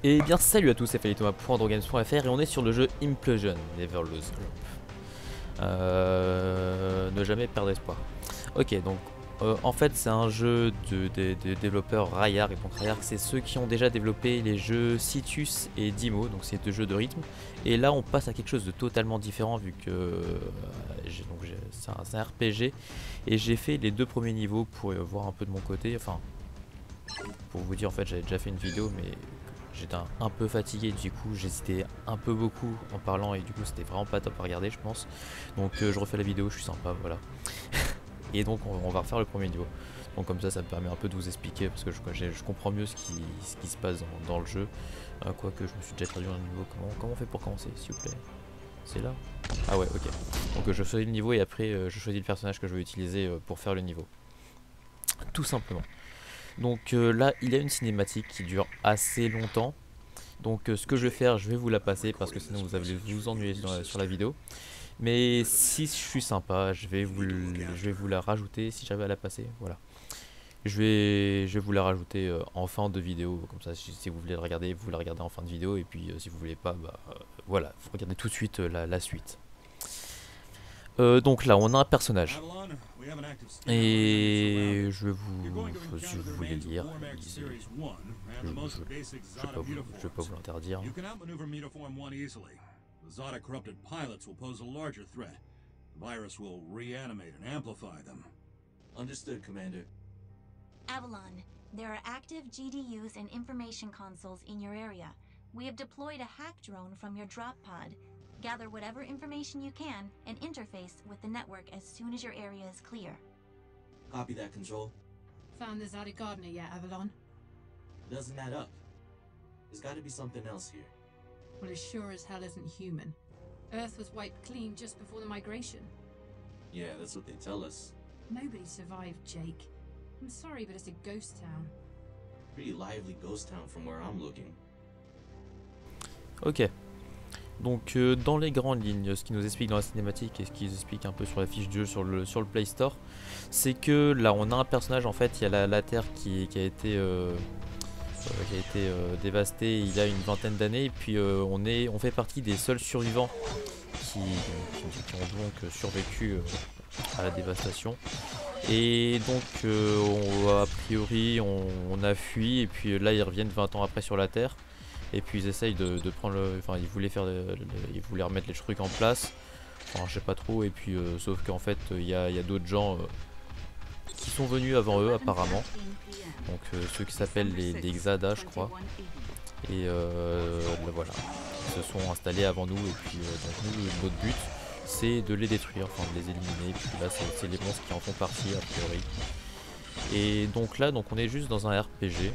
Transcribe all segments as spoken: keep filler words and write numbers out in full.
Et bien salut à tous, c'est Thomas point Androgames point F R et on est sur le jeu Implosion, Never Lose Hope. Euh, ne jamais perdre espoir. Ok, donc euh, en fait c'est un jeu de, de, de développeurs Rayark, et donc Rayark c'est ceux qui ont déjà développé les jeux Citus et Dimo, donc c'est deux jeux de rythme. Et là on passe à quelque chose de totalement différent vu que euh, c'est un, un R P G et j'ai fait les deux premiers niveaux pour euh, voir un peu de mon côté, enfin pour vous dire en fait j'avais déjà fait une vidéo mais j'étais un, un peu fatigué, du coup j'hésitais un peu beaucoup en parlant et du coup c'était vraiment pas top à regarder je pense. Donc euh, je refais la vidéo, je suis sympa, voilà. Et donc on, on va refaire le premier niveau. Donc comme ça ça me permet un peu de vous expliquer parce que je, je comprends mieux ce qui, ce qui se passe dans, dans le jeu. Euh, Quoique je me suis déjà traduit dans le niveau. Comment, comment on fait pour commencer s'il vous plaît? C'est là? Ah ouais, ok. Donc euh, je choisis le niveau et après euh, je choisis le personnage que je veux utiliser euh, pour faire le niveau. Tout simplement. Donc euh, là il y a une cinématique qui dure assez longtemps. Donc euh, ce que je vais faire, je vais vous la passer parce que sinon vous allez vous ennuyer sur la, sur la vidéo. Mais si je suis sympa, je vais vous, je vais vous la rajouter si j'avais à la passer. Voilà. Je vais, je vais vous la rajouter euh, en fin de vidéo. Comme ça, si, si vous voulez la regarder, vous la regardez en fin de vidéo. Et puis euh, si vous voulez pas, bah euh, voilà, vous regardez tout de suite euh, la, la suite. Euh, donc là, on a un personnage. Et je vais vous, si vous voulez lire, lisez. Je ne vais pas vous, je vais pas vous l'interdire. The Zada corrupted pilots will pose a larger threat. The virus will reanimate and amplify them. Understood, Commander. Avalon, there are active G D Us and information consoles in your area. We have deployed a hack drone from your drop pod. Gather whatever information you can and interface with the network as soon as your area is clear. Copy that, Control. Found the Zada Gardener yet, Avalon? Doesn't add up. There's got to be something else here. Well, it sure as hell isn't human. Earth was wiped clean just before the migration. Yeah, that's what they tell us. Nobody survived, Jake. I'm sorry, but it's a ghost town. Pretty lively ghost town from where I'm looking. Ok. Donc euh, dans les grandes lignes, ce qui nous explique dans la cinématique et ce qui nous explique un peu sur la fiche de jeu sur le, sur le Play Store, c'est que là on a un personnage, en fait il y a la, la Terre qui, qui a été... Euh, Euh, qui a été euh, dévasté il y a une vingtaine d'années et puis euh, on, est, on fait partie des seuls survivants qui, qui, qui ont donc survécu euh, à la dévastation et donc euh, on, a priori on, on a fui et puis là ils reviennent vingt ans après sur la Terre et puis ils essayent de, de prendre le, enfin ils voulaient faire le, le, ils voulaient remettre les trucs en place, enfin je sais pas trop, et puis euh, sauf qu'en fait il y a, y a d'autres gens euh, qui sont venus avant eux apparemment, donc euh, ceux qui s'appellent les, les Xada je crois, et euh, voilà, ils se sont installés avant nous et puis euh, donc nous notre but c'est de les détruire, enfin de les éliminer, et puis là c'est les monstres qui en font partie a priori. Et donc là donc on est juste dans un R P G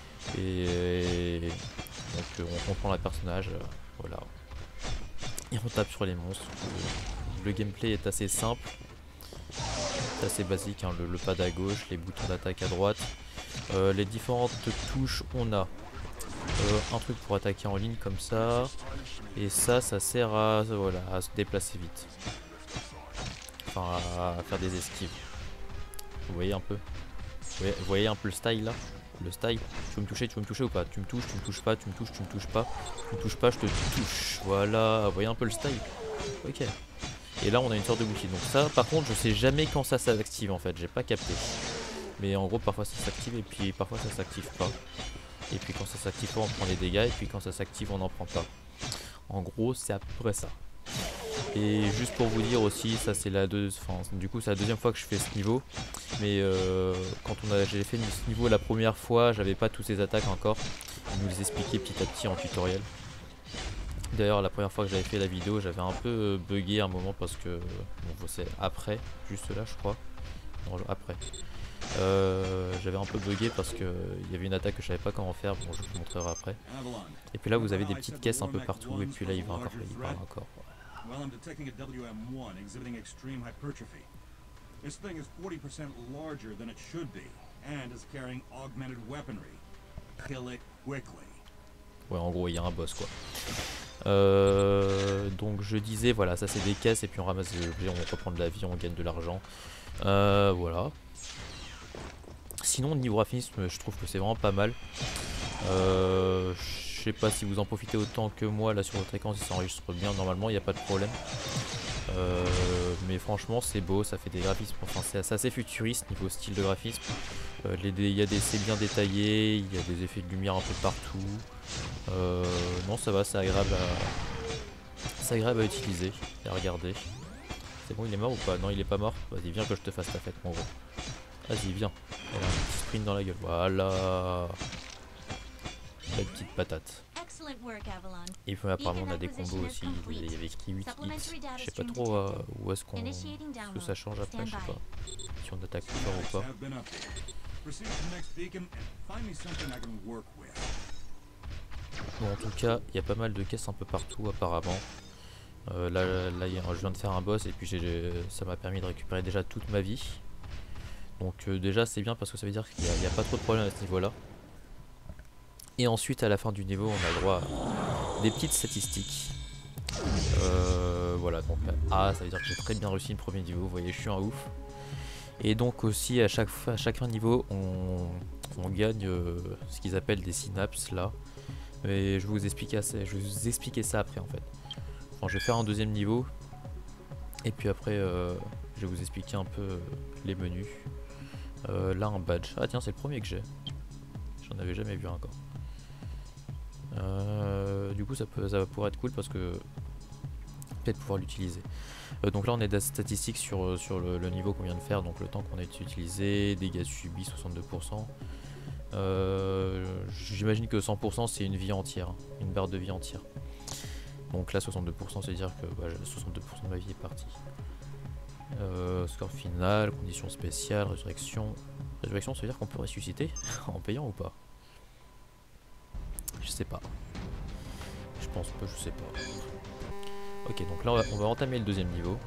et donc euh, on comprend le personnage, euh, voilà, et on tape sur les monstres. Le, le gameplay est assez simple. C'est assez basique, hein, le, le pad à gauche, les boutons d'attaque à droite, euh, les différentes touches on a euh, un truc pour attaquer en ligne comme ça, et ça ça sert à, voilà, à se déplacer vite, enfin à, à faire des esquives. Vous voyez un peu, vous voyez, vous voyez un peu le style là, le style. Tu veux me toucher, tu veux me toucher ou pas? Tu me touches, tu me touches pas, tu me touches, tu me touches pas, tu me touches pas, je te touche. Voilà, vous voyez un peu le style. Ok. Et là on a une sorte de bouclier, donc ça par contre je sais jamais quand ça s'active en fait, j'ai pas capté. Mais en gros parfois ça s'active et puis parfois ça s'active pas. Et puis quand ça s'active pas on prend des dégâts et puis quand ça s'active on n'en prend pas. En gros c'est à peu près ça. Et juste pour vous dire aussi, ça c'est la deux, enfin du coup c'est la deuxième fois que je fais ce niveau. Mais euh, quand on a j'ai fait ce niveau la première fois, j'avais pas toutes ces attaques encore. Je nous les expliquer petit à petit en tutoriel. D'ailleurs la première fois que j'avais fait la vidéo j'avais un peu bugué un moment parce que bon, c'est après, juste là je crois, non, après euh, j'avais un peu bugué parce que il y avait une attaque que je savais pas comment faire, bon je vous montrerai après. Et puis là vous avez des petites caisses un peu partout et puis là il va encore, il va encore. Ouais en gros il y a un boss quoi. Euh, donc je disais voilà, ça c'est des caisses et puis on ramasse des objets, on reprend de la vie, on gagne de l'argent, euh, voilà. Sinon niveau graphisme je trouve que c'est vraiment pas mal, euh, sais pas si vous en profitez autant que moi là sur votre écran, si ça enregistre bien normalement, il n'y a pas de problème. Euh, mais franchement c'est beau, ça fait des graphismes, enfin c'est assez futuriste niveau style de graphisme. Euh, les, il y a des, c'est bien détaillé, il y a des effets de lumière un peu partout. Euh, non ça va, c'est agréable à, c'est agréable à utiliser et à regarder. C'est bon, il est mort ou pas? Non, il est pas mort. Vas-y, viens que je te fasse ta fête mon gros. Vas-y, viens. Elle a un petit sprint dans la gueule. Voilà. La petite patate. Et puis apparemment on a des combos aussi, il y avait écrit huit X, je sais pas trop euh, où est-ce qu'on, ce que ça change après, je sais pas, si on attaque plus fort ou pas. Bon en tout cas, il y a pas mal de caisses un peu partout apparemment. Euh, là, là y a, je viens de faire un boss et puis ça m'a permis de récupérer déjà toute ma vie. Donc euh, déjà c'est bien parce que ça veut dire qu'il n'y a, a pas trop de problèmes à ce niveau là. Et ensuite à la fin du niveau on a le droit à des petites statistiques. Euh, voilà donc ah ça veut dire que j'ai très bien réussi le premier niveau, vous voyez je suis un ouf. Et donc aussi à chaque fois à chaque fin de niveau on, on gagne euh, ce qu'ils appellent des synapses là. Et je vais vous expliquer ça, je vais vous expliquer ça après en fait. Enfin, je vais faire un deuxième niveau. Et puis après euh, je vais vous expliquer un peu euh, les menus. Euh, là un badge. Ah tiens c'est le premier que j'ai. J'en avais jamais vu encore. Euh, du coup ça, peut, ça va pouvoir être cool parce que peut-être pouvoir l'utiliser. Euh, donc là on est des statistiques sur, sur le, le niveau qu'on vient de faire, donc le temps qu'on a utilisé, dégâts subis soixante-deux pour cent. Euh, J'imagine que cent pour cent c'est une vie entière, hein, une barre de vie entière. Donc là soixante-deux pour cent c'est dire que bah, soixante-deux pour cent de ma vie est partie. Euh, score final, conditions spéciales, résurrection. Résurrection ça veut dire qu'on peut ressusciter en payant ou pas? Je sais pas. Je pense pas, je sais pas. Ok, donc là on va, on va entamer le deuxième niveau.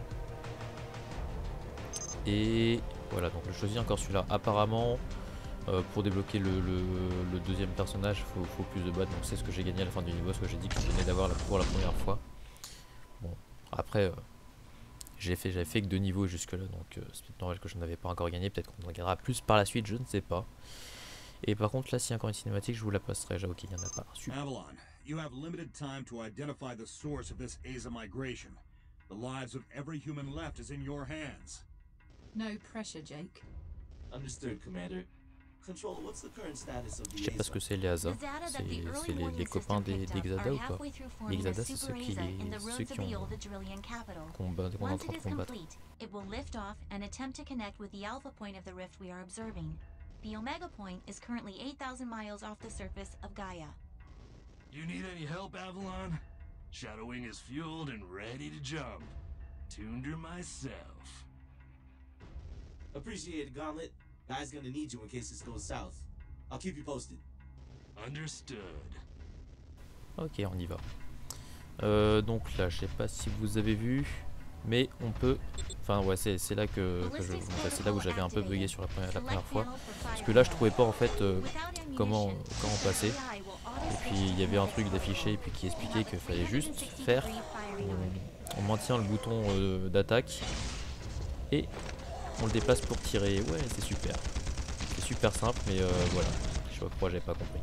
Et voilà, donc je choisis encore celui-là. Apparemment, euh, pour débloquer le, le, le deuxième personnage, il faut, faut plus de bottes. Donc c'est ce que j'ai gagné à la fin du niveau, ce que j'ai dit que je venais d'avoir pour la première fois. Bon, après, euh, j'ai fait, j'avais fait que deux niveaux jusque-là, donc euh, c'est normal que je n'avais pas encore gagné. Peut-être qu'on en gagnera plus par la suite, je ne sais pas. Et par contre là s'il y a encore une cinématique je vous la passerai déjà. Ok il n'y en a pas. Super. Avalon, you have limited time to identify the source of this Aza migration. The lives of every human left is in your hands. No pressure, Jake. Understood, Commander. Control, what's the current status of the Je sais pas ce que c'est les Aza. C'est les, les copains des, des Xada ou pas? Les Xada c'est ceux qui, ceux qui ont combat, qu'on est en train de combattre. It will lift off and attempt to connect with the alpha point of the rift we are observing. The Omega Point is currently eight thousand miles off the surface of Gaia. You need any help, Avalon? Shadowwing is fueled and ready to jump. Tuned her myself. Appreciate it, Gauntlet. Guy's gonna need you in case this goes south. I'll keep you posted. Understood. Ok, on y va. Euh, donc là, je sais pas si vous avez vu, mais on peut. Enfin ouais, c'est là que, que je. Enfin, c'est là où j'avais un peu bugué sur la première, la première fois, parce que là je trouvais pas en fait euh, comment comment passer. Et puis il y avait un truc d'affiché et puis qui expliquait qu'il fallait juste faire. On, on maintient le bouton euh, d'attaque et on le déplace pour tirer. Ouais, c'est super. C'est super simple, mais euh, voilà. Je sais pas pourquoi j'avais pas compris.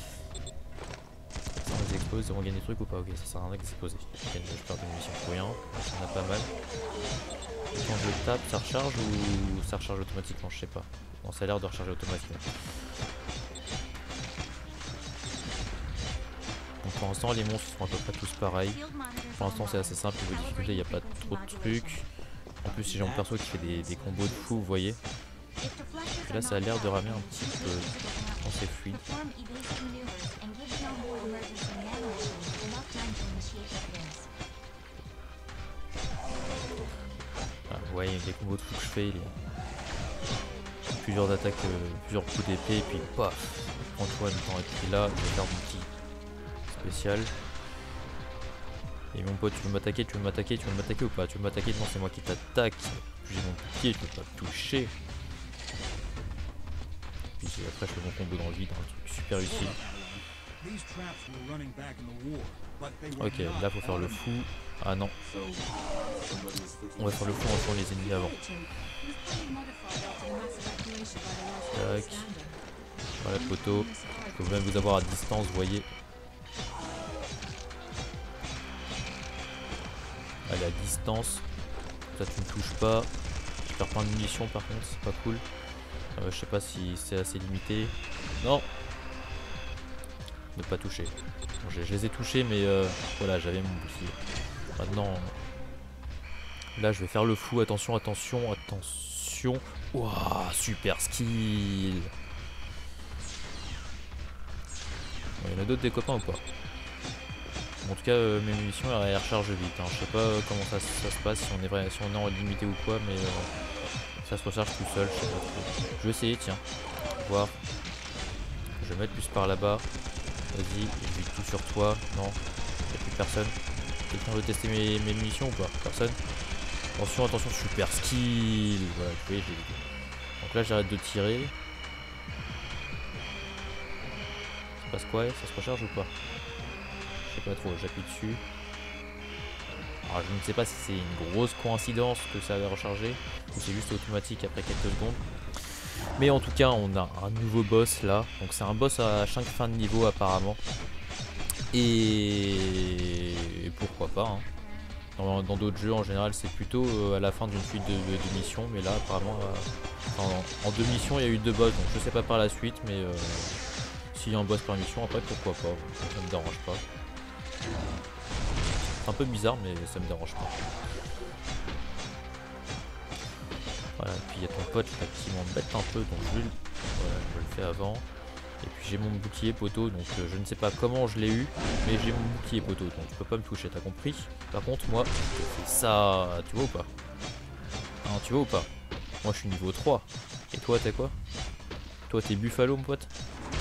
Ça on les expose, on gagne des trucs ou pas? Ok, ça sert à rien d'exposer. Je perds des munitions pour rien, on a pas mal. Et quand je tape, ça recharge ou ça recharge automatiquement? Je sais pas. Bon, ça a l'air de recharger automatiquement. Donc pour l'instant, les monstres sont à peu près tous pareils. Pour l'instant, c'est assez simple. Niveau difficulté, il n'y a pas trop de trucs. En plus, j'ai mon perso qui fait des, des combos de fou, vous voyez. Et là, ça a l'air de ramer un petit peu. Quand c'est fluide. Ah, ouais, il y a des combos de fou que je fais. Il y a plusieurs attaques, euh, plusieurs coups d'épée, et puis paf, prends-toi le temps. Et puis là, je vais faire mon petit spécial. Et mon pote, tu veux m'attaquer, tu veux m'attaquer, tu veux m'attaquer ou pas? Tu veux m'attaquer? Non, c'est moi qui t'attaque. J'ai mon pied, je peux pas te toucher. Puis après, je fais mon combo dans le vide, un truc super utile. Ok, là faut faire le fou. Ah non. On va faire le fou en tuant les ennemis avant. Tac. Voilà le poteau. Il faut même vous avoir à distance, vous voyez. Elle est à distance. Ça tu ne touches pas. Je perds plein de munitions par contre, c'est pas cool. Euh, je sais pas si c'est assez limité. Non. Ne pas toucher. Bon, je, je les ai touchés mais euh, voilà, j'avais mon bouclier. Maintenant, là je vais faire le fou. Attention, attention, attention. Waouh, super skill. Bon, il y en a d'autres des copains ou pas? En tout cas, euh, mes munitions elles rechargent vite. Hein. Je sais pas euh, comment ça, ça se passe, si on est vrai, si on est en limité ou quoi, mais euh, ça se recharge tout seul. Je sais pas trop. Je vais essayer, tiens, voir. Je vais mettre plus par là-bas. Vas-y, je vais tout sur toi. Non, il n'y a plus personne. Quelqu'un veut tester mes, mes munitions ou pas? Personne. Attention, attention, super skill. Voilà, vous voyez, j'ai... Donc là, j'arrête de tirer. Ça se passe quoi? Ça se recharge ou pas? Je sais pas trop, j'appuie dessus. Alors je ne sais pas si c'est une grosse coïncidence que ça va recharger ou c'est juste automatique après quelques secondes. Mais en tout cas on a un nouveau boss là. Donc c'est un boss à chaque fin de niveau apparemment. Et pourquoi pas hein. Dans d'autres jeux en général c'est plutôt euh, à la fin d'une suite de, de, de missions. Mais là apparemment euh, en, en deux missions il y a eu deux boss. Donc je sais pas par la suite mais euh, s'il y a un boss par mission après pourquoi pas. Ça me dérange pas. C'est un peu bizarre mais ça me dérange pas. Voilà, et puis il y a ton pote là qui m'embête un peu donc je, voilà, je le fais avant. Et puis j'ai mon bouclier poteau donc euh, je ne sais pas comment je l'ai eu mais j'ai mon bouclier poteau donc tu peux pas me toucher, t'as compris. Par contre moi je fais ça, tu vois ou pas hein, tu vois ou pas. Moi je suis niveau trois. Et toi t'es quoi? Toi t'es Buffalo mon pote.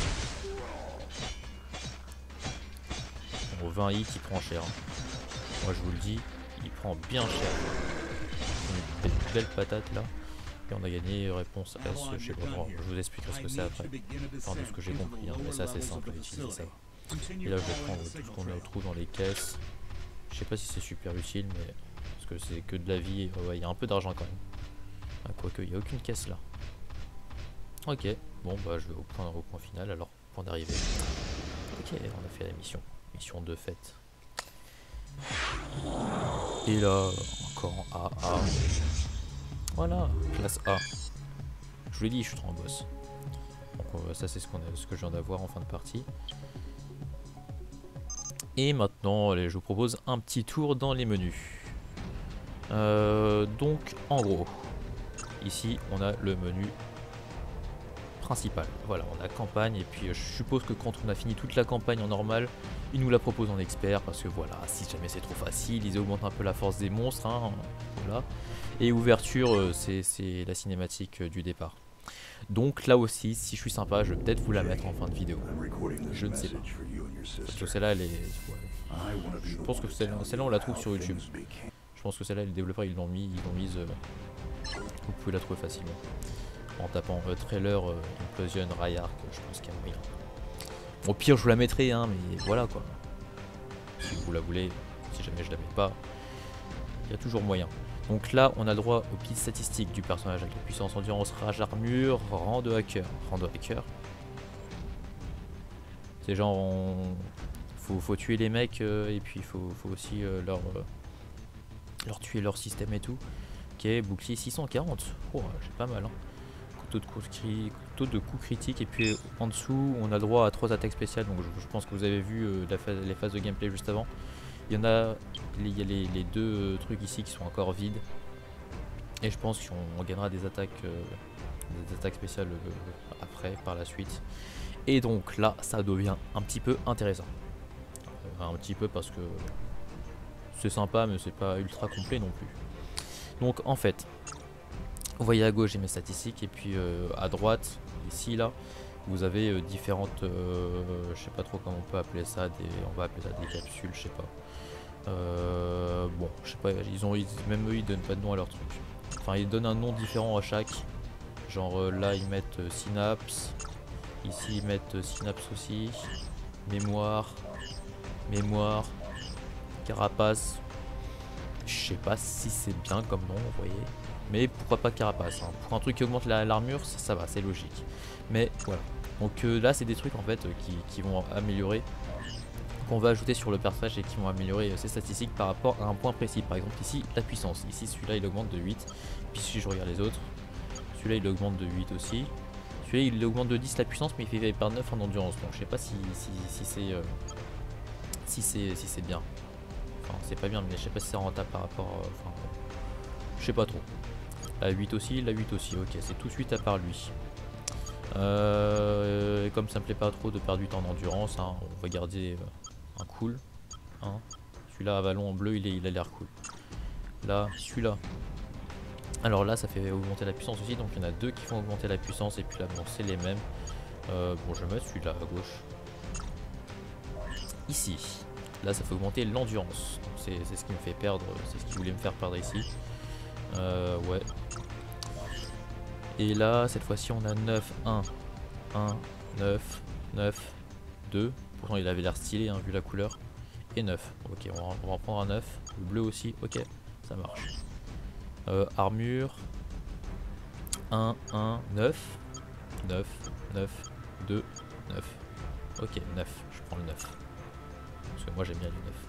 Au vingt hits il prend cher. Moi je vous le dis, il prend bien cher. Une belle, belle patate là. Et on a gagné réponse S, je sais pas, bon, je vous expliquerai ce que c'est après. Enfin de ce que j'ai compris, hein, mais ça c'est simple à utiliser ça. Et là je vais prendre tout ce qu'on retrouve dans les caisses. Je sais pas si c'est super utile mais parce que c'est que de la vie et ouais il y a un peu d'argent quand même. Ah, quoique il n'y a aucune caisse là. Ok, bon bah je vais au point, au point final alors, point d'arrivée. Ok, on a fait la mission. Mission de fête. Et là, encore en A A. Voilà, classe A. Je vous l'ai dit, je suis trop en boss. Donc euh, ça c'est ce, qu'on a, ce que je viens d'avoir en fin de partie. Et maintenant, allez, je vous propose un petit tour dans les menus. Euh, donc, en gros, ici on a le menu principal. Voilà, on a campagne et puis euh, je suppose que quand on a fini toute la campagne en normal, ils nous la proposent en expert parce que voilà, si jamais c'est trop facile, ils augmentent un peu la force des monstres. Hein, voilà. Et ouverture, euh, c'est la cinématique euh, du départ. Donc là aussi, si je suis sympa, je vais peut-être vous la mettre en fin de vidéo. Je ne sais pas. Parce que celle-là, elle est... Ouais. Je pense que celle-là, celle-là, on la trouve sur YouTube. Je pense que celle-là, les développeurs, ils l'ont mis, ils l'ont mise... Euh... Vous pouvez la trouver facilement. En tapant euh, trailer euh, Implosion Rayark, je pense qu'il y a moyen. Au pire, je vous la mettrai, hein, mais voilà quoi. Si vous la voulez, si jamais je la mets pas, il y a toujours moyen. Donc là, on a le droit aux petites statistiques du personnage avec la puissance, endurance, rage, armure, rang de hacker. Rang de hacker. C'est genre, on... faut, faut tuer les mecs euh, et puis il faut, faut aussi euh, leur, euh, leur tuer leur système et tout. Ok, bouclier six cent quarante. Oh, j'ai pas mal. Hein. Couteau de coups couteau de coups critiques et puis en dessous, on a le droit à trois attaques spéciales. Donc je, je pense que vous avez vu euh, la phase, les phases de gameplay juste avant. Il y en a, il y a les, les deux trucs ici qui sont encore vides. Et je pense qu'on gagnera des attaques, euh, des attaques spéciales euh, après, par la suite. Et donc là, ça devient un petit peu intéressant. Euh, un petit peu parce que c'est sympa, mais c'est pas ultra complet non plus. Donc en fait, vous voyez à gauche j'ai mes statistiques et puis euh, à droite, ici là, vous avez euh, différentes, euh, je sais pas trop comment on peut appeler ça, des, on va appeler ça des capsules, je sais pas. Euh, bon, je sais pas, ils ont, ils, même eux ils donnent pas de nom à leur truc. Enfin ils donnent un nom différent à chaque. Genre euh, là ils mettent euh, synapse, ici ils mettent euh, synapse aussi, mémoire, mémoire, carapace. Je sais pas si c'est bien comme nom, vous voyez. Mais pourquoi pas carapace, hein. Pour un truc qui augmente l'armure, ça, ça va, c'est logique. Mais voilà. Donc euh, là c'est des trucs en fait euh, qui, qui vont améliorer qu'on va ajouter sur le personnage et qui vont améliorer ses statistiques par rapport à un point précis. Par exemple ici la puissance, ici celui-là il augmente de huit, puis si je regarde les autres, celui-là il augmente de huit aussi, celui-là il augmente de dix la puissance mais il fait par neuf en endurance, donc je sais pas si, si, si c'est euh, si c'est si c'est bien, enfin c'est pas bien mais je sais pas si c'est rentable par rapport, euh, enfin je sais pas trop. La huit aussi, la huit aussi, ok c'est tout de suite à part lui. Euh, et comme ça me plaît pas trop de perdre du temps en endurance, hein, on va garder euh, un cool. Hein. Celui-là à vallon en bleu, il, est, il a l'air cool. Là, celui-là. Alors là, ça fait augmenter la puissance aussi, donc il y en a deux qui font augmenter la puissance et puis là, bon, c'est les mêmes. Euh, bon, je vais mettre celui-là à gauche. Ici, là, ça fait augmenter l'endurance. C'est ce qui me fait perdre, c'est ce qui voulait me faire perdre ici. Euh, ouais. Et là, cette fois-ci, on a neuf, un, un, neuf, neuf, deux. Pourtant, il avait l'air stylé, hein, vu la couleur. Et neuf. Ok, on va, on va en prendre un neuf. Le bleu aussi, ok, ça marche. Euh, armure. un, un, neuf. neuf, neuf, deux, neuf. Ok, neuf. Je prends le neuf. Parce que moi, j'aime bien le neuf.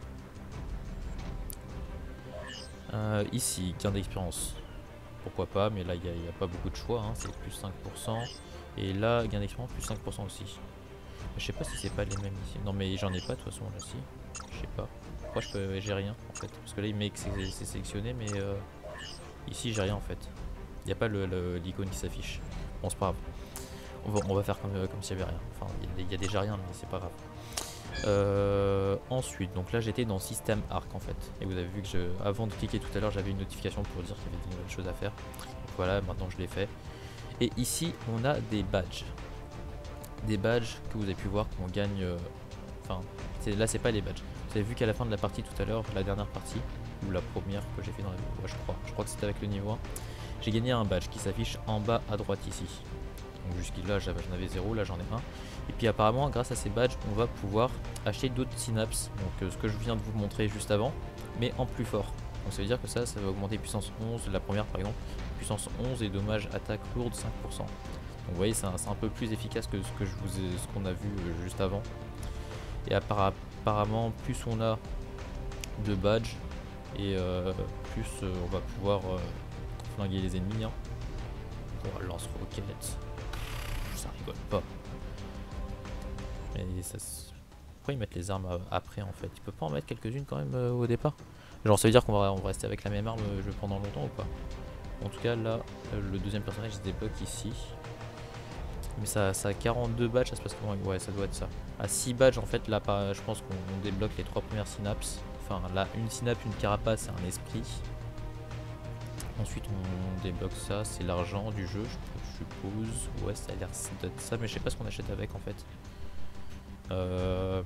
Euh, ici, gain d'expérience. Pourquoi pas, mais là il n'y a, a pas beaucoup de choix, hein. C'est plus cinq pour cent. Et là, gain d'expérience, plus cinq pour cent aussi. Je sais pas si c'est pas les mêmes ici. Non, mais j'en ai pas de toute façon là, si. Je sais pas. Pourquoi je peux. J'ai rien en fait. Parce que là, il met que c'est sélectionné, mais euh, ici, j'ai rien en fait. Il n'y a pas l'icône qui s'affiche. Bon, c'est pas grave. On va, on va faire comme, euh, comme s'il n'y avait rien. Enfin, il y, y a déjà rien, mais c'est pas grave. Euh, ensuite, donc là j'étais dans système arc en fait, et vous avez vu que je, avant de cliquer tout à l'heure, j'avais une notification pour dire qu'il y avait de nouvelles choses à faire. Donc voilà, maintenant je l'ai fait. Et ici, on a des badges, des badges que vous avez pu voir qu'on gagne. Euh, enfin, là c'est pas les badges. Vous avez vu qu'à la fin de la partie tout à l'heure, la dernière partie ou la première que j'ai fait dans la vidéo, ouais, je crois, je crois que c'était avec le niveau un. J'ai gagné un badge qui s'affiche en bas à droite ici. Donc jusqu'à j'en avais zéro, là j'en ai un. Et puis apparemment grâce à ces badges on va pouvoir acheter d'autres synapses. Donc euh, ce que je viens de vous montrer juste avant, mais en plus fort. Donc ça veut dire que ça, ça va augmenter puissance onze, la première par exemple, puissance onze et dommage attaque lourde cinq pour cent. Donc vous voyez c'est un, un peu plus efficace que ce que je vous ai, ce qu'on a vu euh, juste avant. Et apparemment plus on a de badges et euh, plus euh, on va pouvoir euh, flinguer les ennemis. Hein. Pour lance-roquettes. Ça rigole pas. Et ça se... Pourquoi ils mettent les armes après en fait? Ils peuvent pas en mettre quelques-unes quand même euh, au départ? Genre ça veut dire qu'on va, on va rester avec la même arme euh, pendant longtemps ou pas? En tout cas là, euh, le deuxième personnage se débloque ici. Mais ça, ça a quarante-deux badges, ça se passe comment? Ouais, ça doit être ça. À six badges en fait, là pas, je pense qu'on débloque les trois premières synapses. Enfin là, une synapse, une carapace et un esprit. Ensuite on débloque ça, c'est l'argent du jeu je suppose. Ouais ça a l'air d'être ça, mais je sais pas ce qu'on achète avec en fait. Euh...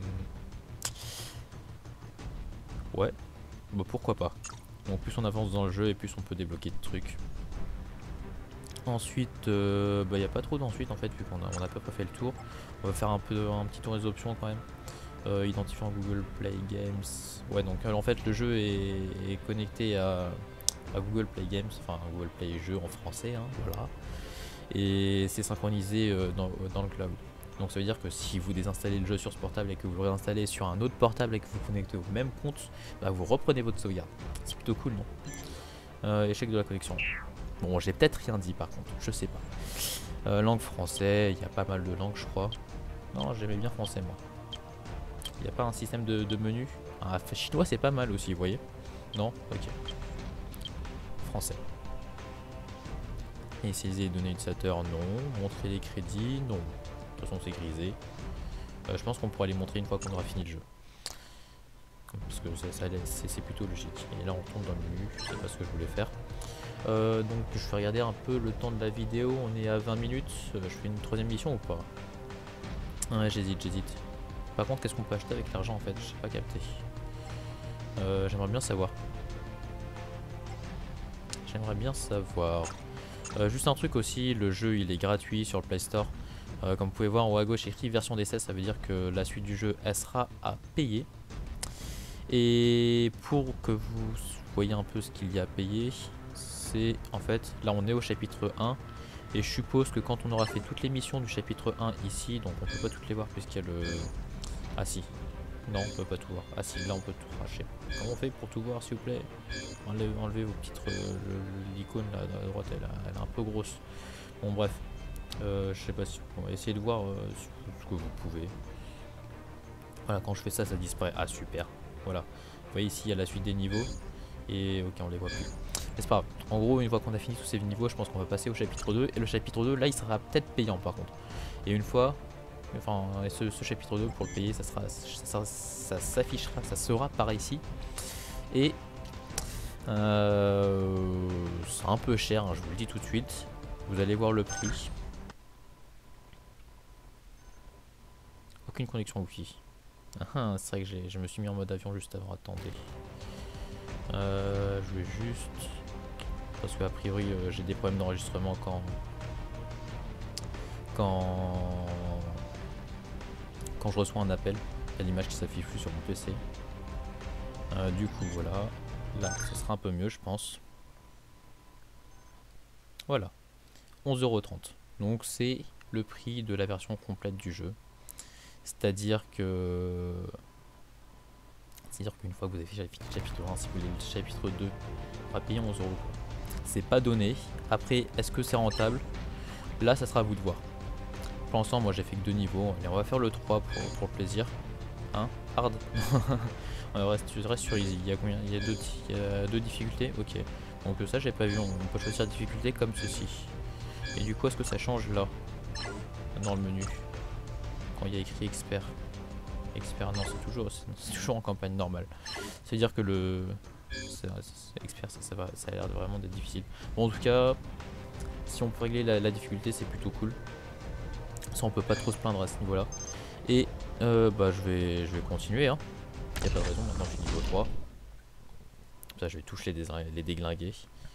Ouais, bon pourquoi pas. Donc plus on avance dans le jeu et plus on peut débloquer de trucs. Ensuite, euh, bah y a pas trop d'ensuite en fait vu qu'on a, on a pas fait le tour. On va faire un peu un petit tour des options quand même. Euh, identifiant Google Play Games. Ouais donc euh, en fait le jeu est, est connecté à à Google Play Games, enfin Google Play Jeux en français, hein, voilà. Et c'est synchronisé euh, dans, dans le cloud. Donc ça veut dire que si vous désinstallez le jeu sur ce portable et que vous le réinstallez sur un autre portable et que vous connectez au même compte, bah vous reprenez votre sauvegarde. C'est plutôt cool, non? euh, Échec de la connexion. Bon, j'ai peut-être rien dit par contre, je sais pas. Euh, langue français, il y a pas mal de langues, je crois. Non, j'aimais bien français moi. Il n'y a pas un système de, de menu. Ah, chinois c'est pas mal aussi, vous voyez? Non? Ok. Français. Et essayer de donner utilisateur, non. Montrer les crédits, non. De toute façon c'est grisé. Euh, je pense qu'on pourra les montrer une fois qu'on aura fini le jeu. Parce que ça, ça, c'est plutôt logique. Et là on tombe dans le menu, c'est pas ce que je voulais faire. Euh, donc je vais regarder un peu le temps de la vidéo, on est à vingt minutes. Euh, je fais une troisième mission ou pas? Ouais j'hésite, j'hésite. Par contre qu'est-ce qu'on peut acheter avec l'argent en fait? J'ai pas capté. Euh, J'aimerais bien savoir. J'aimerais bien savoir. Euh, juste un truc aussi, le jeu il est gratuit sur le Play Store. Euh, comme vous pouvez voir en haut à gauche écrit version d'essai, ça veut dire que la suite du jeu elle sera à payer. Et pour que vous voyez un peu ce qu'il y a à payer, c'est en fait, là on est au chapitre un. Et je suppose que quand on aura fait toutes les missions du chapitre un ici, donc on peut pas toutes les voir puisqu'il y a le... Ah si, Non, on peut pas tout voir. Ah si, là on peut tout cracher. Comment on fait pour tout voir, s'il vous plaît? Enlevez, enlevez vos petites... Euh, l'icône là, à droite, elle, elle est un peu grosse. Bon bref. Euh, je sais pas si... On va essayer de voir euh, ce que vous pouvez. Voilà, quand je fais ça, ça disparaît. Ah super. Voilà. Vous voyez ici, il y a la suite des niveaux. Et ok, on les voit plus. Mais c'est pas grave. En gros, une fois qu'on a fini tous ces niveaux, je pense qu'on va passer au chapitre deux. Et le chapitre deux, là, il sera peut-être payant par contre. Et une fois... Enfin, ce, ce chapitre deux, pour le payer, ça sera, ça, ça s'affichera, ça sera par ici. Et euh, c'est un peu cher, hein, je vous le dis tout de suite. Vous allez voir le prix. Aucune connexion Wi-Fi. Ah, c'est vrai que je me suis mis en mode avion juste avant. Attendez. Euh, je vais juste... Parce que a priori, euh, j'ai des problèmes d'enregistrement quand... Quand... Quand je reçois un appel, il y a l'image qui s'affiche plus sur mon P C. Euh, du coup, voilà. Là, ce sera un peu mieux, je pense. Voilà. onze euros trente. Donc, c'est le prix de la version complète du jeu. C'est-à-dire que... C'est-à-dire qu'une fois que vous avez fait le chapitre un, si vous voulez le chapitre deux, on va payer onze euros. C'est pas donné. Après, est-ce que c'est rentable? Là, ça sera à vous de voir. Pour l'instant, moi j'ai fait que deux niveaux. Allez, on va faire le trois pour, pour le plaisir. Hein? Hard. On reste, je reste sur easy. Il y a combien? Il y a deux, il y a deux difficultés. Ok. Donc ça, j'ai pas vu. On peut choisir la difficulté comme ceci. Et du coup, est-ce que ça change là? Dans le menu. Quand il y a écrit expert. Expert, non, c'est toujours, c'est toujours en campagne normale. Ça veut dire que le. C'est, c'est, expert, ça, ça, va, ça a l'air vraiment d'être difficile. Bon, en tout cas, si on peut régler la, la difficulté, c'est plutôt cool. Ça, on peut pas trop se plaindre à ce niveau là. Et euh, bah je vais je vais continuer hein. Y a pas de raison, maintenant je suis niveau trois. Ça je vais toucher les, les déglinguer.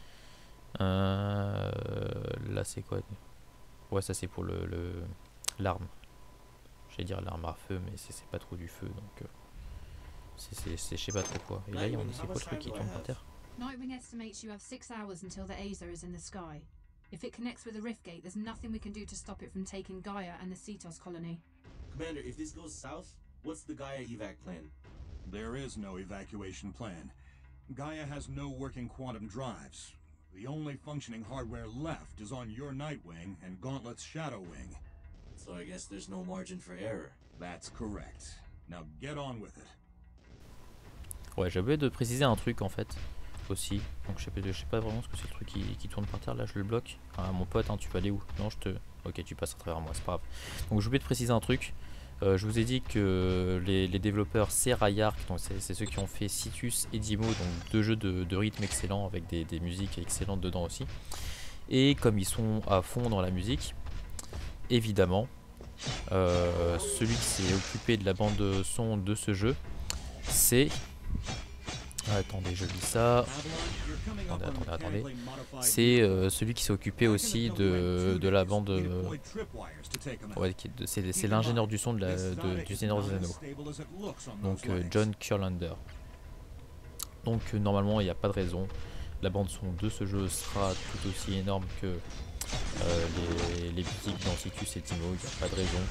Euh, là c'est quoi? Ouais, ça c'est pour le l'arme. J'allais dire l'arme à feu, mais c'est pas trop du feu donc euh, c'est je sais pas trop quoi. Et là on c'est quoi le truc qui tombe par terre? Nightwing estimates you have six hours until the Aether is in the sky. If it connects with the Riftgate, there's nothing we can do to stop it from taking Gaia and the Cetos colony. Commander, if this goes south, what's the Gaia evac plan? There is no evacuation plan. Gaia has no working quantum drives. The only functioning hardware left is on your Nightwing and Gauntlet's Shadow Wing. So I guess there's no margin for error. That's correct. Now get on with it. Ouais, j'ai oublié de préciser un truc en fait. Aussi, donc je sais, pas, je sais pas vraiment ce que c'est le truc qui, qui tourne par terre. Là je le bloque. Ah, mon pote, hein, tu vas aller où? Non, je te... Ok, tu passes à travers moi, c'est pas grave. Donc j'ai oublié de préciser un truc. euh, Je vous ai dit que les, les développeurs c'est Rayark, donc c'est ceux qui ont fait Citus et Dimo, donc deux jeux de, de rythme excellents avec des, des musiques excellentes dedans aussi. Et comme ils sont à fond dans la musique, évidemment euh, celui qui s'est occupé de la bande son de ce jeu, c'est... Ah, attendez, je lis ça. Attendez, attendez, attendez. C'est euh, celui qui s'est occupé aussi de, de la bande. Euh, ouais, c'est l'ingénieur du son de la, de, du Seigneur des Anneaux. Donc euh, John Kurlander. Donc euh, normalement il n'y a pas de raison. La bande son de ce jeu sera tout aussi énorme que euh, les, les musiques dans Citus et Dimo. Il n'y a pas de raison.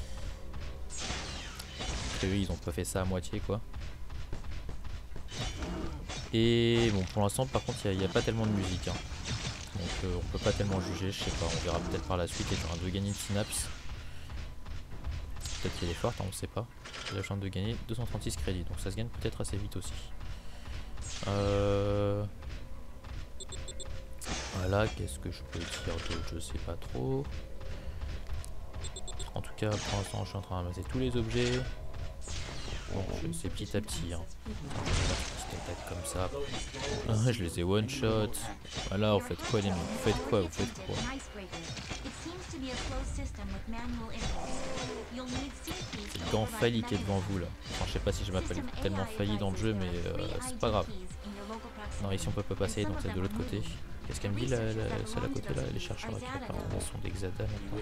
Parce que ils ont pas fait ça à moitié quoi. Et bon, pour l'instant par contre il n'y a, a pas tellement de musique hein. Donc euh, on peut pas tellement juger, je sais pas, on verra peut-être par la suite. Et train de gagner une synapse. Peut-être qu'elle est forte, hein, on sait pas. Il a la chance de gagner deux cent trente-six crédits, donc ça se gagne peut-être assez vite aussi. Euh... Voilà, qu'est-ce que je peux dire d'autre, je sais pas trop. En tout cas pour l'instant je suis en train de ramasser tous les objets. Donc c'est petit à petit hein. Petite attaque comme ça. Ah, je les ai one shot. Voilà, vous faites quoi les mecs? Vous faites quoi? Vous faites quoi? C'est le gant Fali qui est devant vous là. Enfin, je sais pas si je m'appelle tellement Fali dans le jeu, mais euh, c'est pas grave. Non, ici on peut pas passer, donc c'est de l'autre côté. Qu'est-ce qu'elle me dit là, celle à côté là? Les chercheurs qui sont des Xada maintenant.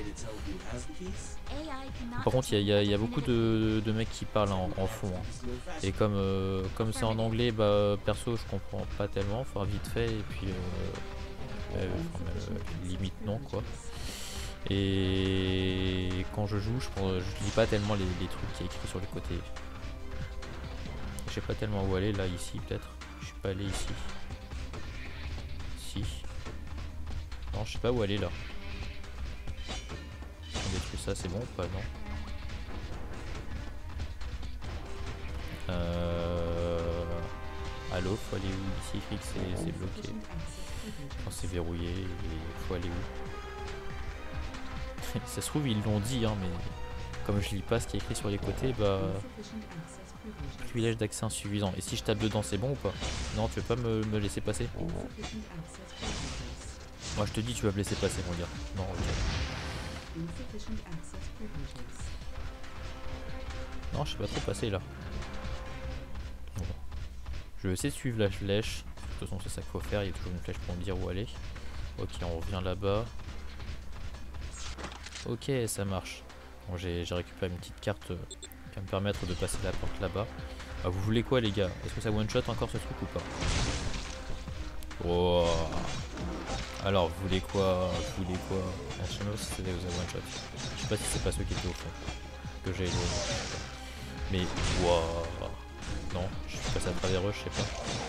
Par contre, il y, y, y a beaucoup de, de mecs qui parlent en, en fond. Hein. Et comme euh, comme c'est en anglais, bah perso je comprends pas tellement, enfin vite fait, et puis euh, euh, enfin, euh, limite non quoi. Et quand je joue, je, je lis pas tellement les, les trucs qui est écrit sur les côtés. Je sais pas tellement où aller là, ici peut-être. Je suis pas allé ici. Si. Non, je sais pas où aller là. On détruit ça, c'est bon ou pas? Non. Euh... Allô, faut aller où? Ici, écrit que c'est bloqué. Enfin, c'est verrouillé, il faut aller où? Ça se trouve, ils l'ont dit, hein, mais comme je lis pas ce qui est écrit sur les côtés, bah... Privilège d'accès insuffisant. Et si je tape dedans, c'est bon ou pas? Non, tu veux pas me, me laisser passer? Moi, je te dis, tu vas me laisser passer, mon gars. Non, ok. Non, je sais pas trop passer là. Bon. Je vais essayer de suivre la flèche. De toute façon, c'est ça qu'il faut faire. Il y a toujours une flèche pour me dire où aller. Ok, on revient là-bas. Ok, ça marche. Bon, j'ai récupéré une petite carte euh, qui va me permettre de passer la porte là-bas. Ah, vous voulez quoi, les gars? Est-ce que ça one-shot encore ce truc ou pas? Oh. Alors, vous voulez quoi? Vous voulez quoi? La chaîne aussi, c'est des one-shot. Je sais pas si c'est pas ceux qui étaient au fond. Que j'ai éloigné. Mais, wow. Non, je suis passé à travers eux, je sais pas.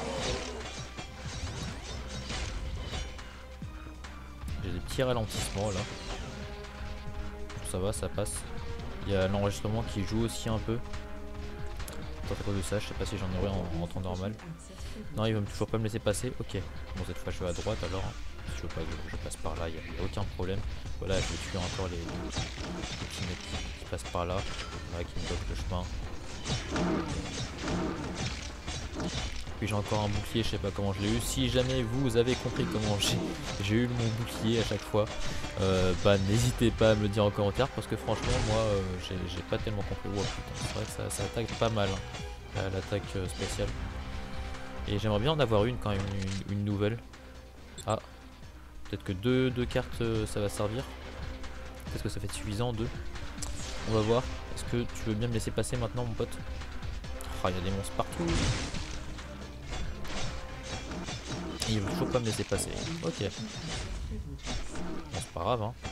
J'ai des petits ralentissements là. Ça va, ça passe. Il y a l'enregistrement qui joue aussi un peu. Tant à cause de ça, je sais pas si j'en aurai en, en temps normal. Non, il va toujours pas me laisser passer. Ok, bon, cette fois je vais à droite alors. Si je veux pas, je, je passe par là, il n'y a, a aucun problème. Voilà, je vais tuer encore les, les petits mecs qui, qui passent par là. Voilà, qui me bloquent le chemin. Puis j'ai encore un bouclier, je sais pas comment je l'ai eu. Si jamais vous avez compris comment j'ai eu mon bouclier à chaque fois, euh, bah n'hésitez pas à me le dire en commentaire parce que franchement moi euh, j'ai pas tellement compris. Wow, putain, c'est vrai que ça, ça attaque pas mal hein, l'attaque euh, spéciale. Et j'aimerais bien en avoir une quand même, une, une nouvelle. Ah, peut-être que deux, deux cartes euh, ça va servir. Peut-être que ça fait suffisant, deux. On va voir. Est-ce que tu veux bien me laisser passer maintenant mon pote? Oh, il y a des monstres partout. Il veut toujours pas me laisser passer. Ok. Bon, c'est pas grave hein.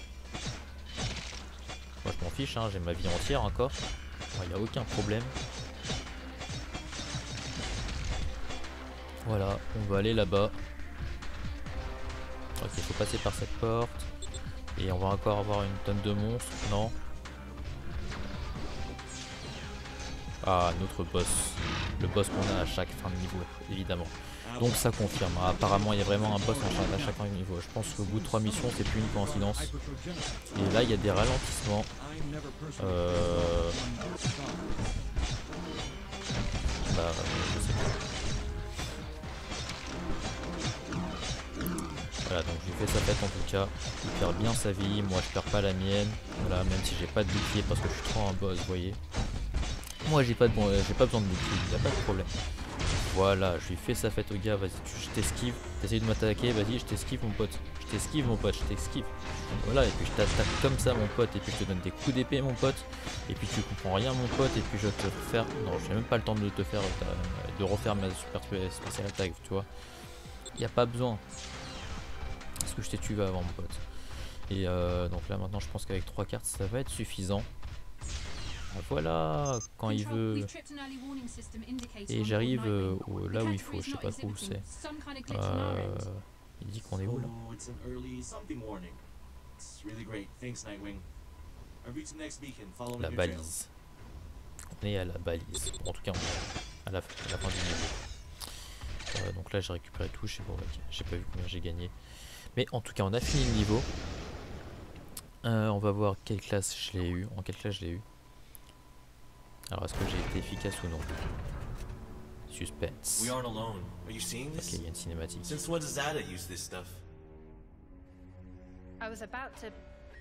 Moi je m'en fiche hein, j'ai ma vie entière encore. Il n'y a aucun problème. Voilà, on va aller là-bas. Ok, il faut passer par cette porte. Et on va encore avoir une tonne de monstres. Non. Ah, notre boss. Le boss qu'on a à chaque fin de niveau, évidemment. Donc ça confirme. Ah, apparemment, il y a vraiment un boss à chaque fin de niveau. Je pense qu'au bout de trois missions, c'est plus une coïncidence. Et là, il y a des ralentissements. Euh... Bah, je sais pas. Voilà, donc je lui fais sa tête en tout cas. Il perd bien sa vie. Moi, je perds pas la mienne. Voilà, même si j'ai pas de bouclier parce que je suis trop un boss, vous voyez. Moi j'ai pas, de bon, euh, j'ai pas besoin de bouclier, y a pas de problème. Voilà, je lui fais sa fête au gars, vas-y, je t'esquive, t'essayes de m'attaquer, vas-y, je t'esquive mon pote. Je t'esquive mon pote, je t'esquive. Voilà, et puis je t'attaque comme ça mon pote, et puis je te donne des coups d'épée mon pote, et puis tu comprends rien mon pote, et puis je te faire... Non, j'ai même pas le temps de te faire, de refaire ma super spéciale attaque, tu vois. Y a pas besoin. Parce que je t'ai tué avant mon pote. Et euh, donc là maintenant je pense qu'avec trois cartes ça va être suffisant. Voilà, quand il veut. Et j'arrive euh, là où il faut, je sais pas trop où c'est. Euh, il dit qu'on est où là? La balise. On est à la balise. Bon, en tout cas, on est à la, à la fin du niveau. Euh, donc là, j'ai récupéré tout. Je sais pas, j'ai pas vu combien j'ai gagné. Mais en tout cas, on a fini le niveau. Euh, on va voir quelle classe je l'ai eu. En quelle classe je l'ai eu. Alors est-ce que j'ai été efficace ou non? Suspense. We aren't alone. Are you seeing this? Ok, il y a une cinématique. Since when does Ada use this stuff? I was about to...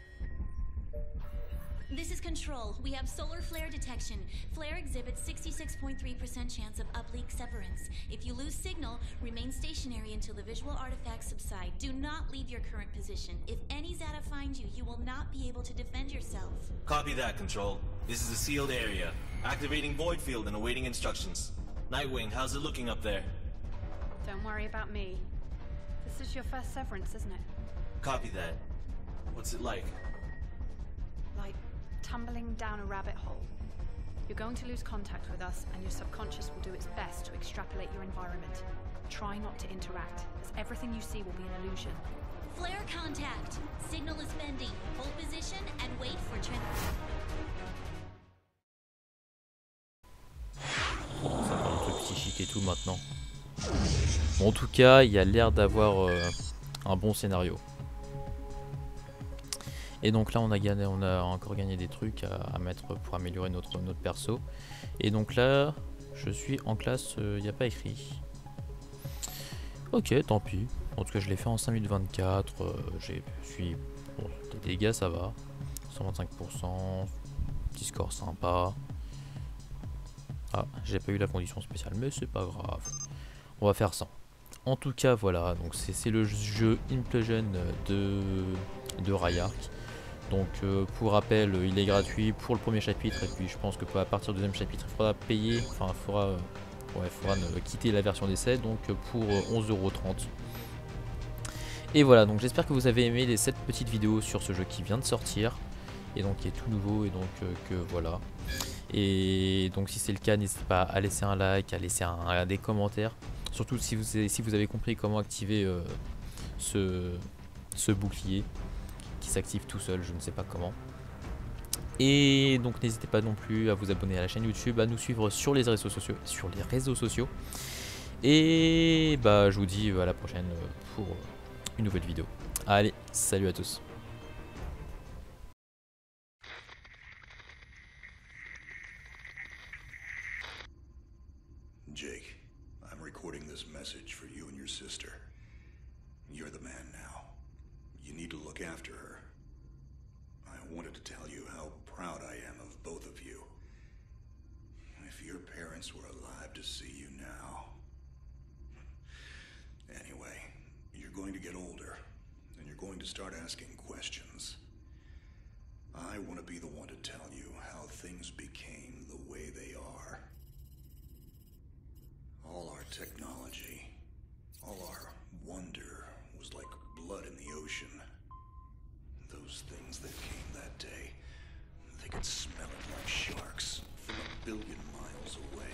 This is Control. We have solar flare detection. Flare exhibits sixty-six point three percent chance of uplink severance. If you lose signal, remain stationary until the visual artifacts subside. Do not leave your current position. If any Zeta find you, you will not be able to defend yourself. Copy that, Control. This is a sealed area. Activating void field and awaiting instructions. Nightwing, how's it looking up there? Don't worry about me. This is your first severance, isn't it? Copy that. What's it like? Like tumbling down a rabbit hole. You're going to lose contact with us, and your subconscious will do its best to extrapolate your environment. Try not to interact, as everything you see will be an illusion. Flare contact. Signal is bending. Hold position and wait for trend. Ça parle de trucs psychiques et tout maintenant. Bon, en tout cas, il y a l'air d'avoir euh, un bon scénario. Et donc là, on a gagné, on a encore gagné des trucs à, à mettre pour améliorer notre notre perso. Et donc là, je suis en classe, il euh, n'y a pas écrit. Ok, tant pis. En tout cas, je l'ai fait en cinq minutes vingt-quatre. Euh, j'ai suis bon, des dégâts, ça va. cent vingt-cinq pour cent. Petit score sympa. Ah, j'ai pas eu la condition spéciale, mais c'est pas grave. On va faire ça. En tout cas, voilà. Donc c'est le jeu Implosion de de Rayark. Donc euh, pour rappel, il est gratuit pour le premier chapitre et puis je pense que à partir du deuxième chapitre, il faudra payer. Enfin, il faudra, euh, ouais, il faudra ne, quitter la version d'essai. Donc pour euh, onze euros trente. Et voilà. Donc j'espère que vous avez aimé les sept petites vidéos sur ce jeu qui vient de sortir et donc qui est tout nouveau et donc euh, que voilà. Et donc si c'est le cas, n'hésitez pas à laisser un like, à laisser un, un, des commentaires. Surtout si vous avez, si vous avez compris comment activer euh, ce, ce bouclier qui s'active tout seul, je ne sais pas comment. Et donc n'hésitez pas non plus à vous abonner à la chaîne YouTube, à nous suivre sur les réseaux sociaux, sur les réseaux sociaux. Et bah je vous dis à la prochaine pour une nouvelle vidéo. Allez, salut à tous. Jake, I'm recording this message for you and your sister. You're the man now. You need to look after her. I wanted to tell you how proud I am of both of you. If your parents were alive to see you now. Anyway, you're going to get older, and you're going to start asking questions. I want to be the one to tell you how things became the way they are. All our technology, all our wonder was like blood in the ocean. Those things that came that day, they could smell it like sharks from a billion miles away.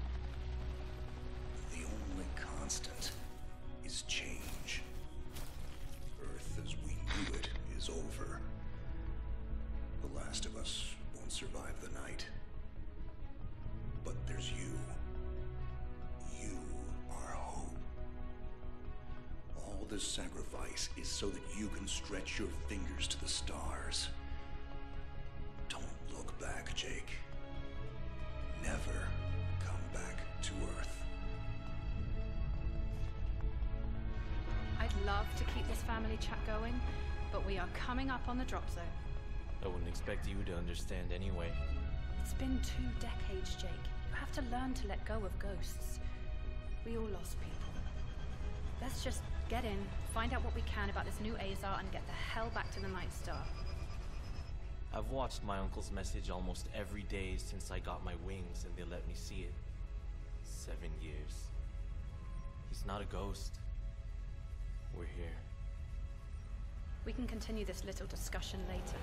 The only constant is change. Earth as we knew it is over. The last of us won't survive the night. But there's you. You are hope. All this sacrifice is so that you can stretch your fingers to the stars. Don't look back, Jake. Never come back to Earth. I'd love to keep this family chat going, but we are coming up on the drop zone. I wouldn't expect you to understand anyway. It's been two decades, Jake. You have to learn to let go of ghosts. We all lost people. Let's just get in, find out what we can about this new Azar, and get the hell back to the Night Star. I've watched my uncle's message almost every day since I got my wings and they let me see it. Seven years. He's not a ghost. We're here. We can continue this little discussion later.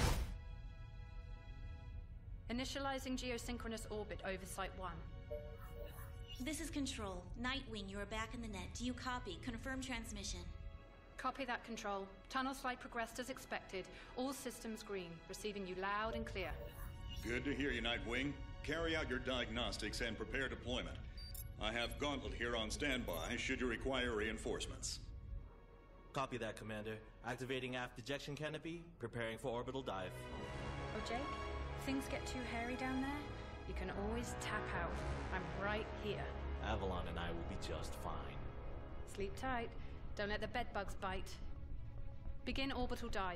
Initializing geosynchronous orbit oversight one. This is Control. Nightwing, you are back in the net. Do you copy? Confirm transmission. Copy that, Control. Tunnel slide progressed as expected. All systems green. Receiving you loud and clear. Good to hear you, Nightwing. Carry out your diagnostics and prepare deployment. I have Gauntlet here on standby should you require reinforcements. Copy that, Commander. Activating aft ejection canopy, preparing for orbital dive. Oh, Jake? If things get too hairy down there, you can always tap out. I'm right here. Avalon and I will be just fine. Sleep tight. Don't let the bedbugs bite. Begin orbital dive.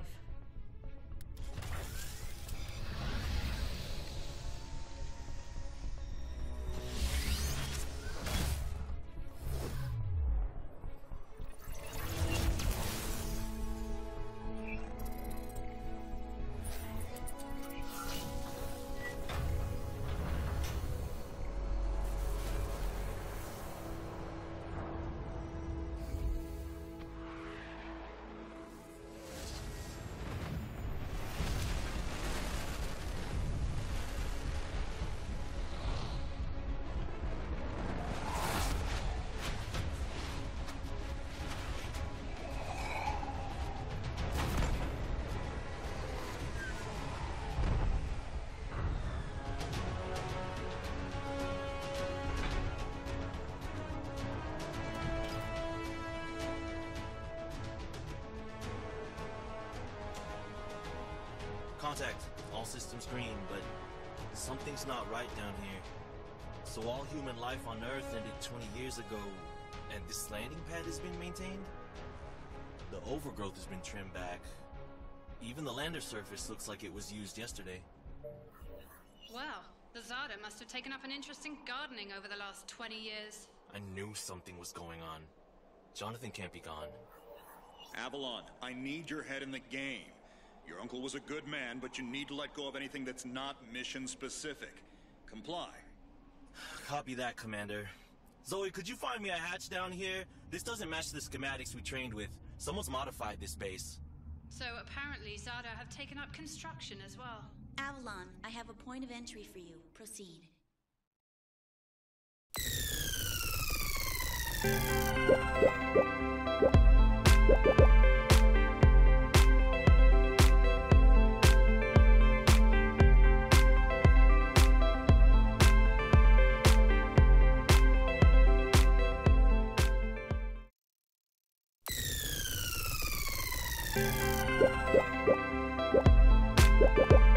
Contact. All systems green, but something's not right down here. So all human life on Earth ended twenty years ago, and this landing pad has been maintained? The overgrowth has been trimmed back. Even the lander surface looks like it was used yesterday. Well, the Zada must have taken up an interest in gardening over the last twenty years. I knew something was going on. Jonathan can't be gone. Avalon, I need your head in the game. Your uncle was a good man, but you need to let go of anything that's not mission-specific. Comply. Copy that, Commander. Zoe, could you find me a hatch down here? This doesn't match the schematics we trained with. Someone's modified this base. So apparently Zada have taken up construction as well. Avalon, I have a point of entry for you. Proceed. You